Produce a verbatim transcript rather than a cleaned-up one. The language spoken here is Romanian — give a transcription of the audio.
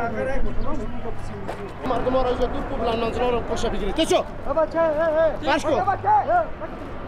Mardi moraju za tu kubla, nanzloro poša bigri. Te čo? Baš ko?